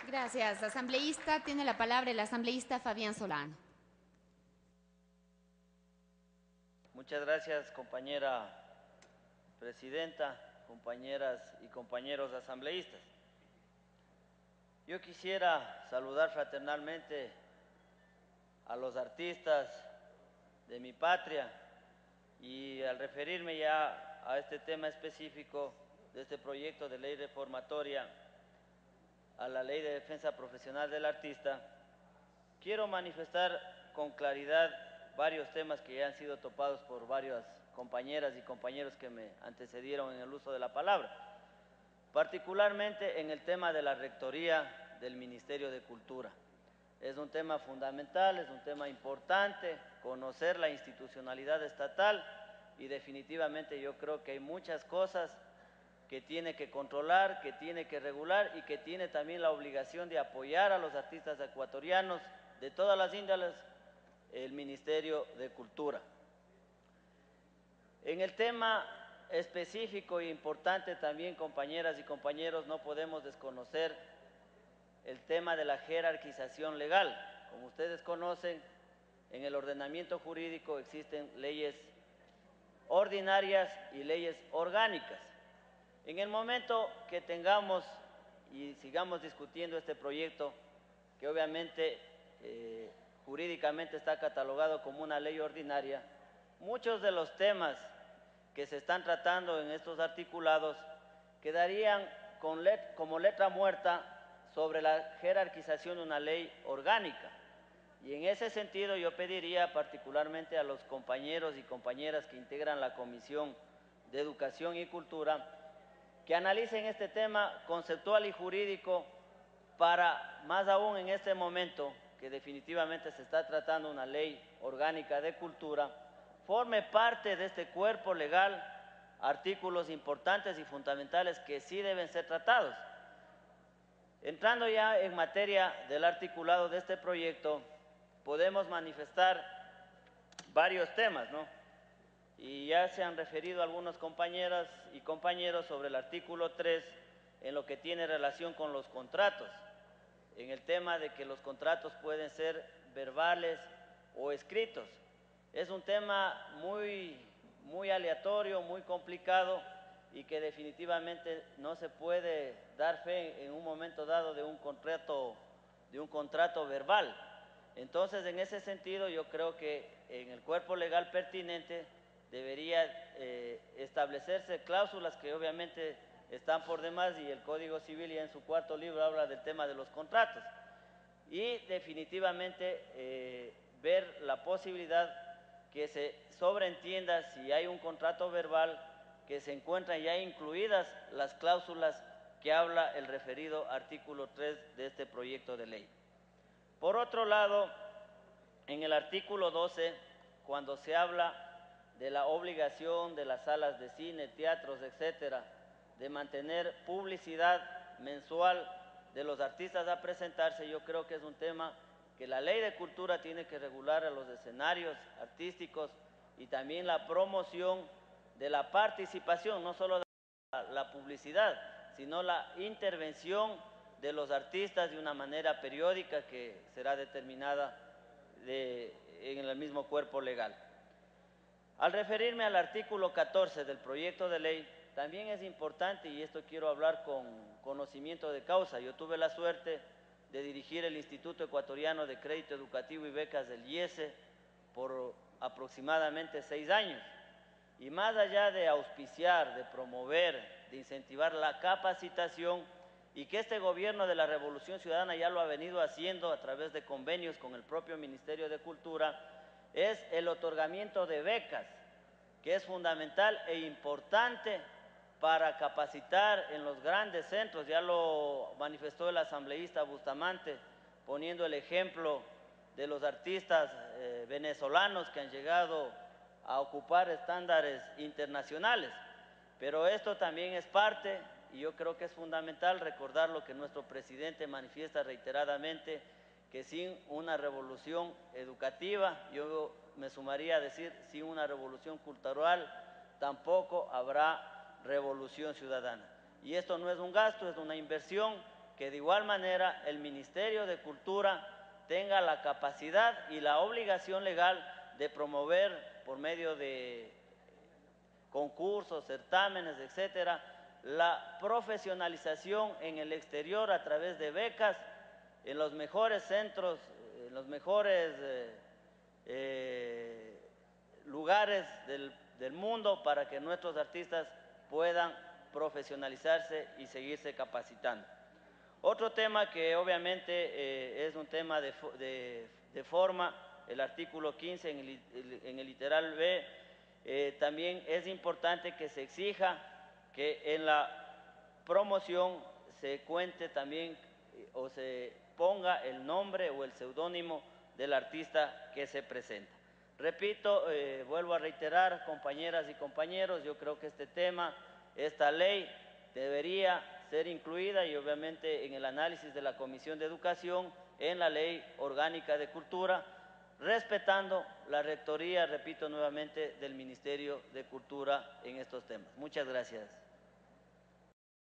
Gracias, asambleísta. Tiene la palabra el asambleísta Fabián Solano. Muchas gracias, compañera presidenta, compañeras y compañeros asambleístas. Yo quisiera saludar fraternalmente a los artistas de mi patria y al referirme ya a este tema específico de este proyecto de ley reformatoria a la Ley de Defensa Profesional del Artista, quiero manifestar con claridad varios temas que ya han sido topados por varias compañeras y compañeros que me antecedieron en el uso de la palabra, particularmente en el tema de la rectoría del Ministerio de Cultura. Es un tema fundamental, es un tema importante, conocer la institucionalidad estatal y definitivamente yo creo que hay muchas cosas que tiene que controlar, que tiene que regular y que tiene también la obligación de apoyar a los artistas ecuatorianos de todas las índoles, el Ministerio de Cultura. En el tema específico e importante también, compañeras y compañeros, no podemos desconocer el tema de la jerarquización legal. Como ustedes conocen, en el ordenamiento jurídico existen leyes ordinarias y leyes orgánicas. En el momento que tengamos y sigamos discutiendo este proyecto, que obviamente jurídicamente está catalogado como una ley ordinaria, muchos de los temas que se están tratando en estos articulados quedarían como letra muerta sobre la jerarquización de una ley orgánica. Y en ese sentido yo pediría particularmente a los compañeros y compañeras que integran la Comisión de Educación y Cultura que analicen este tema conceptual y jurídico para, más aún en este momento, que definitivamente se está tratando una ley orgánica de cultura, forme parte de este cuerpo legal artículos importantes y fundamentales que sí deben ser tratados. Entrando ya en materia del articulado de este proyecto, podemos manifestar varios temas, ¿no? Y ya se han referido algunas compañeras y compañeros sobre el artículo 3 en lo que tiene relación con los contratos, en el tema de que los contratos pueden ser verbales o escritos. Es un tema muy aleatorio, muy complicado y que definitivamente no se puede dar fe en un momento dado de un contrato verbal. Entonces, en ese sentido, yo creo que en el cuerpo legal pertinente debería establecerse cláusulas que obviamente están por demás y el Código Civil ya en su cuarto libro habla del tema de los contratos y definitivamente ver la posibilidad que se sobreentienda si hay un contrato verbal que se encuentran ya incluidas las cláusulas que habla el referido artículo 3 de este proyecto de ley. Por otro lado, en el artículo 12, cuando se habla de la obligación de las salas de cine, teatros, etcétera, de mantener publicidad mensual de los artistas a presentarse, yo creo que es un tema que la Ley de Cultura tiene que regular a los escenarios artísticos y también la promoción de la participación, no solo de la publicidad, sino la intervención de los artistas de una manera periódica que será determinada en el mismo cuerpo legal. Al referirme al artículo 14 del proyecto de ley, también es importante, y esto quiero hablar con conocimiento de causa. Yo tuve la suerte de dirigir el Instituto Ecuatoriano de Crédito Educativo y Becas del IESE por aproximadamente 6 años. Y más allá de auspiciar, de promover, de incentivar la capacitación, y que este gobierno de la Revolución Ciudadana ya lo ha venido haciendo a través de convenios con el propio Ministerio de Cultura, es el otorgamiento de becas, que es fundamental e importante para capacitar en los grandes centros. Ya lo manifestó el asambleísta Bustamante, poniendo el ejemplo de los artistas venezolanos que han llegado a ocupar estándares internacionales. Pero esto también es parte, y yo creo que es fundamental recordar lo que nuestro presidente manifiesta reiteradamente, que sin una revolución educativa, yo me sumaría a decir, sin una revolución cultural, tampoco habrá revolución ciudadana. Y esto no es un gasto, es una inversión que de igual manera el Ministerio de Cultura tenga la capacidad y la obligación legal de promover por medio de concursos, certámenes, etcétera, la profesionalización en el exterior a través de becas en los mejores centros, en los mejores lugares del mundo, para que nuestros artistas puedan profesionalizarse y seguirse capacitando. Otro tema que obviamente es un tema de forma, el artículo 15 en el literal B, también es importante que se exija que en la promoción se cuente también o se ponga el nombre o el seudónimo del artista que se presenta. Repito, vuelvo a reiterar, compañeras y compañeros, yo creo que este tema, esta ley debería ser incluida y obviamente en el análisis de la Comisión de Educación en la Ley Orgánica de Cultura, respetando la rectoría, repito nuevamente, del Ministerio de Cultura en estos temas. Muchas gracias.